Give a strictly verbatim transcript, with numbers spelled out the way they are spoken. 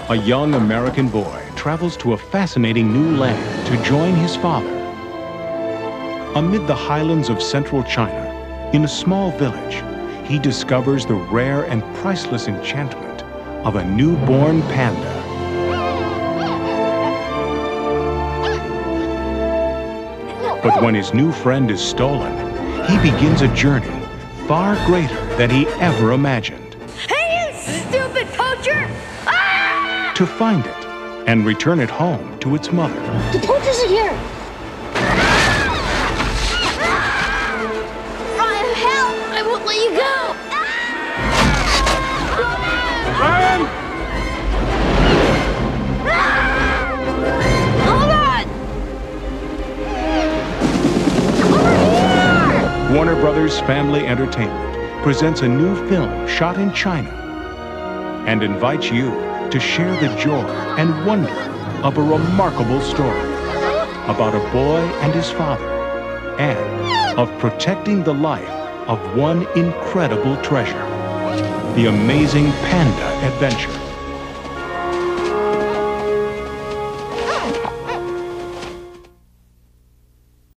A young American boy travels to a fascinating new land to join his father. Amid the highlands of central China, in a small village, he discovers the rare and priceless enchantment of a newborn panda. But when his new friend is stolen, he begins a journey far greater than he ever imagined. Hey, you stupid poacher! Ah! To find it and return it home to its mother. The poacher's in here! Ryan, help! I won't let you go! Run! Hold on! Over here! Warner Brothers Family Entertainment presents a new film shot in China and invites you to share the joy and wonder of a remarkable story about a boy and his father, and of protecting the life of one incredible treasure, the amazing panda adventure.